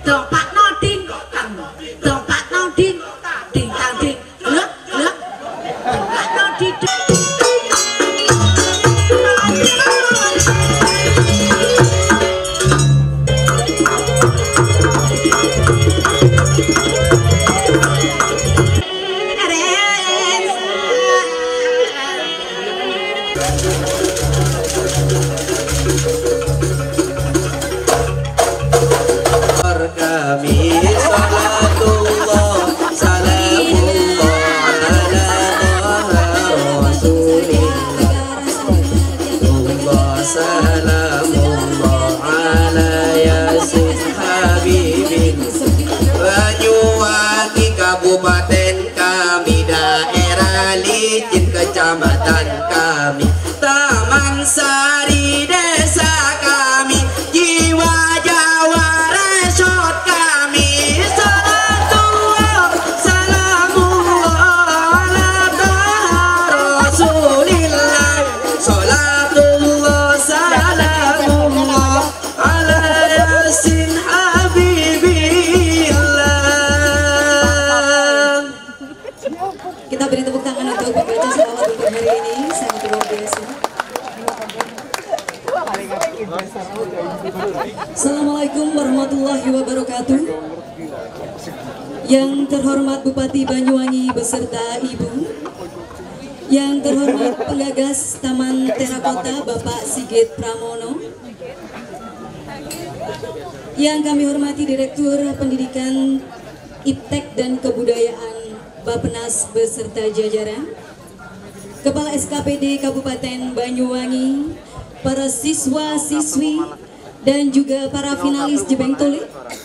Dompat noding, dompat noding, ding dang ding, lek lek, dompat noding. Kabupaten kami, daerah licin kecamatan kami, Taman Sari desa kami, jiwa Jawa resort kami. Salatullah salamullah ala taha rasulillah, salatullah salamullah ala yasin habibillah. Kita beri tepuk tangan untuk pembaca selawat untuk hari ini, sangat luar biasa. Assalamualaikum warahmatullahi wabarakatuh. Yang terhormat Bupati Banyuwangi beserta Ibu, yang terhormat penggagas Taman Terakota Bapak Sigit Pramono, yang kami hormati Direktur Pendidikan Iptek dan Kebudayaan Bappenas beserta jajaran, Kepala SKPD Kabupaten Banyuwangi, para siswa-siswi, dan juga para finalis Jebeng Tuli,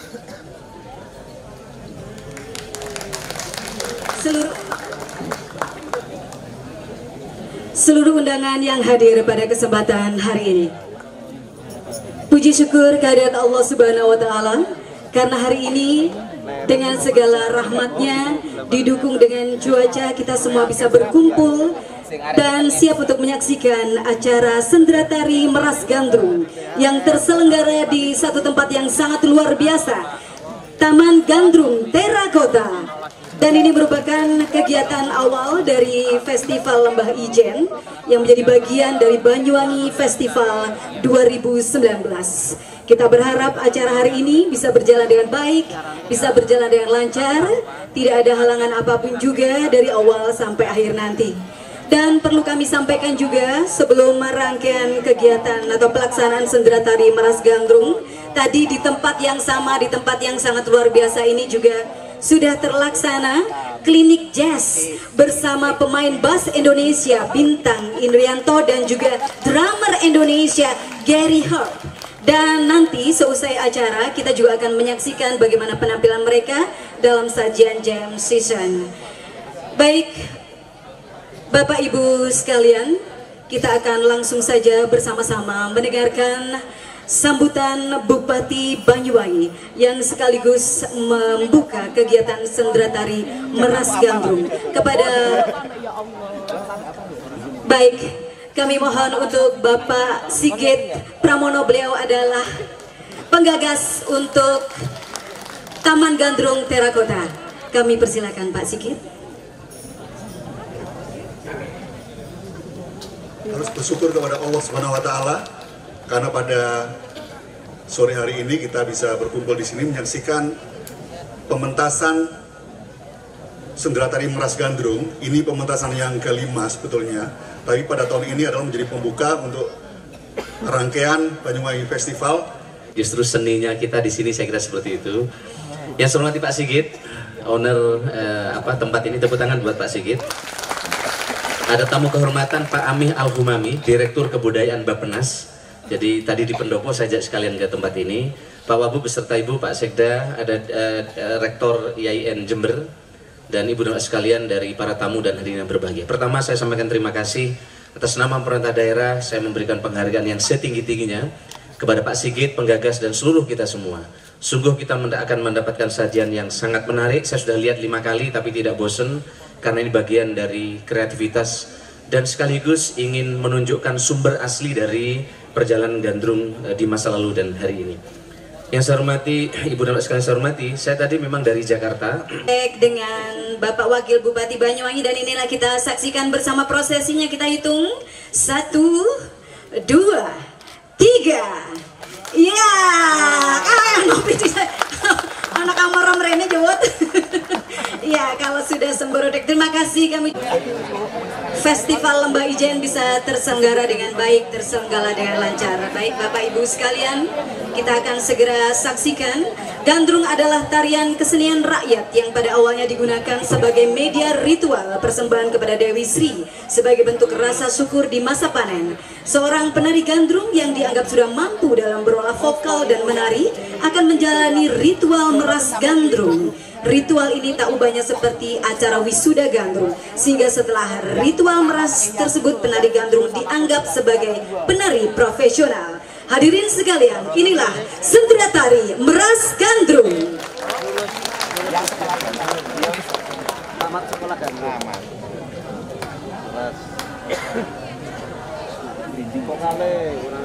seluruh undangan yang hadir pada kesempatan hari ini. Puji syukur kehadirat Allah Subhanahu wa Ta'ala, karena hari ini dengan segala rahmatnya, didukung dengan cuaca, kita semua bisa berkumpul dan siap untuk menyaksikan acara Sendera Tari Meras Gandrung yang terselenggara di satu tempat yang sangat luar biasa, Taman Gandrung Terakota. Dan ini merupakan kegiatan awal dari Festival Lembah Ijen yang menjadi bagian dari Banyuwangi Festival 2019. Kita berharap acara hari ini bisa berjalan dengan baik, bisa berjalan dengan lancar, tidak ada halangan apapun juga dari awal sampai akhir nanti. Dan perlu kami sampaikan juga sebelum rangkaian kegiatan atau pelaksanaan Sendera Tari Meras Gandrung, tadi di tempat yang sama, di tempat yang sangat luar biasa ini juga sudah terlaksana klinik jazz bersama pemain bass Indonesia Bintang Indrianto dan juga drummer Indonesia Gary Herb. Dan nanti seusai acara kita juga akan menyaksikan bagaimana penampilan mereka dalam sajian jam session. Baik, Bapak Ibu sekalian, kita akan langsung saja bersama-sama mendengarkan sambutan Bupati Banyuwangi yang sekaligus membuka kegiatan Sendera Tari Meras Gandrung. Baik, kami mohon untuk Bapak Sigit Pramono, beliau adalah penggagas untuk Taman Gandrung Terakota. Kami persilakan Pak Sigit. Harus bersyukur kepada Allah Subhanahu wa Ta'ala karena pada sore hari ini kita bisa berkumpul di sini menyaksikan pementasan Sendera Tari Meras Gandrung. Ini pementasan yang kelima sebetulnya, tapi pada tahun ini adalah menjadi pembuka untuk rangkaian Banyuwangi Festival. Justru seninya kita di sini saya kira seperti itu. Yang saya hormati Pak Sigit, owner tempat ini, tepuk tangan buat Pak Sigit. Ada tamu kehormatan Pak Amih Al-Humami, Direktur Kebudayaan Bappenas. Jadi tadi di pendopo saya ajak sekalian ke tempat ini. Pak Wabu beserta Ibu, Pak Sekda, ada Rektor IAIN Jember, dan Ibu dan Bapak sekalian dari para tamu dan hadirin yang berbahagia. Pertama saya sampaikan terima kasih atas nama pemerintah daerah, saya memberikan penghargaan yang setinggi-tingginya kepada Pak Sigit, penggagas dan seluruh kita semua. Sungguh kita akan mendapatkan sajian yang sangat menarik. Saya sudah lihat 5 kali tapi tidak bosen, karena ini bagian dari kreativitas dan sekaligus ingin menunjukkan sumber asli dari perjalanan gandrung di masa lalu dan hari ini. Yang saya hormati, Ibu dan Bapak sekalian saya hormati, saya tadi memang dari Jakarta. Dengan Bapak Wakil Bupati Banyuwangi, dan inilah kita saksikan bersama prosesinya. Kita hitung 1, 2, 3. Iya, anak amaram Rene jawab. Iya, kalau sudah semborodek, terima kasih kami. Festival Lembah Ijen bisa terselenggara dengan baik, terselenggara dengan lancar. Baik Bapak Ibu sekalian, kita akan segera saksikan. Gandrung adalah tarian kesenian rakyat yang pada awalnya digunakan sebagai media ritual persembahan kepada Dewi Sri sebagai bentuk rasa syukur di masa panen. Seorang penari gandrung yang dianggap sudah mampu dalam berolah vokal dan menari akan menjalani ritual meras gandrung. Ritual ini tak ubahnya seperti acara wisuda gandrung, sehingga setelah ritual meras tersebut penari gandrung dianggap sebagai penari profesional. Hadirin sekalian, inilah sendera tari meras gandrung. Tamat sekolah gandrung. Kok kali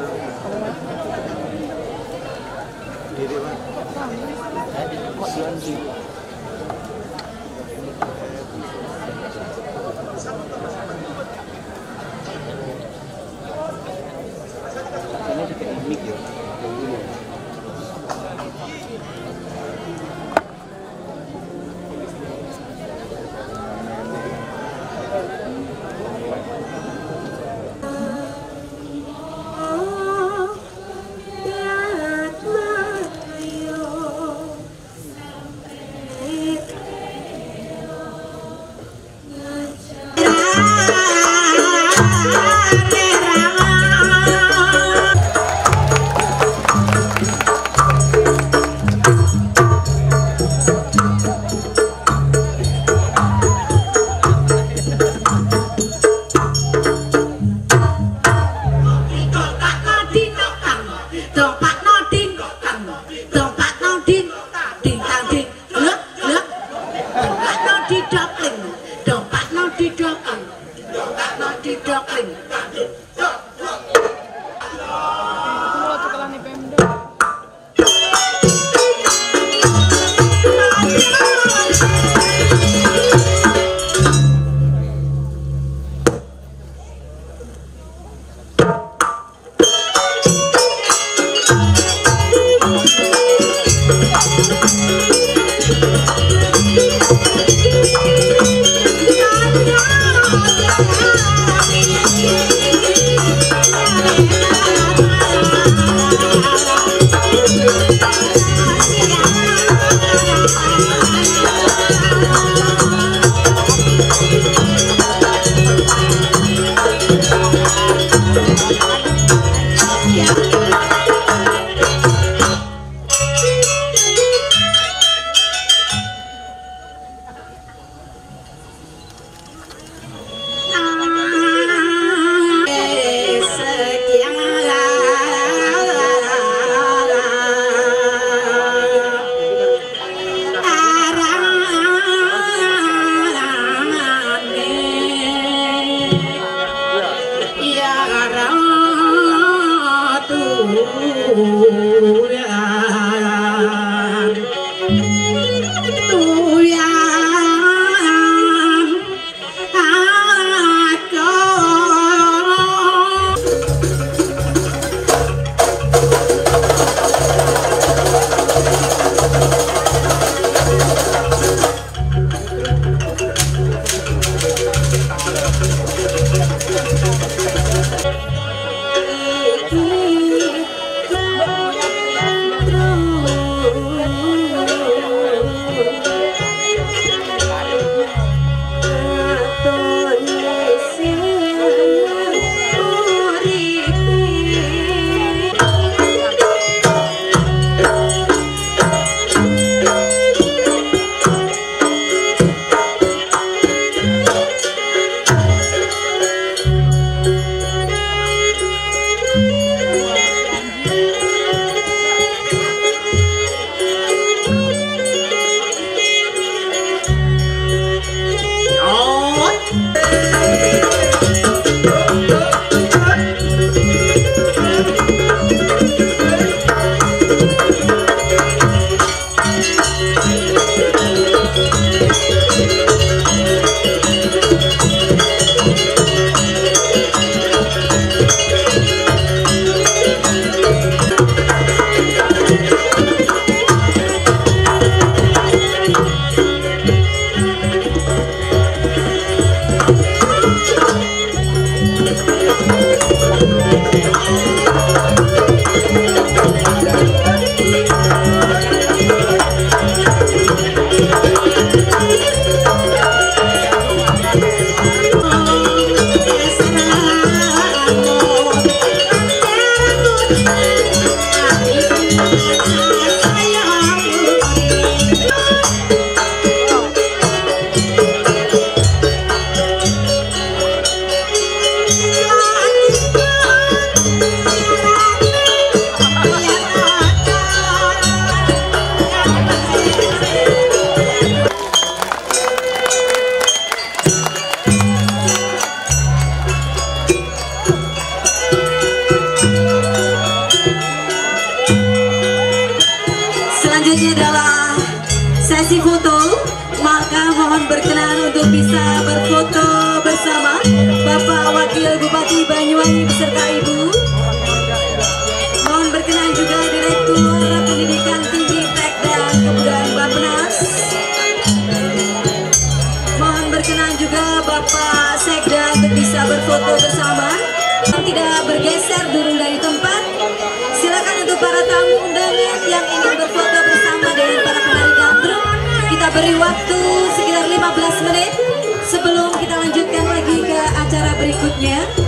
diri Mas. Kok dilanji. Selanjutnya adalah sesi foto, maka mohon berkenan untuk bisa berfoto bersama Bapak Wakil Bupati Banyuwangi beserta Ibu. Mohon berkenan juga Direktur Pendidikan Tinggi Tek dan Kebudayaan Bappenas. Mohon berkenan juga Bapak Sekda untuk bisa berfoto bersama. Tidak bergeser durung dari tempat. Silakan untuk para tamu undangan yang ingin berfoto bersama dengan para penari gandrung. Kita beri waktu sekitar 15 menit sebelum kita lanjutkan lagi ke acara berikutnya.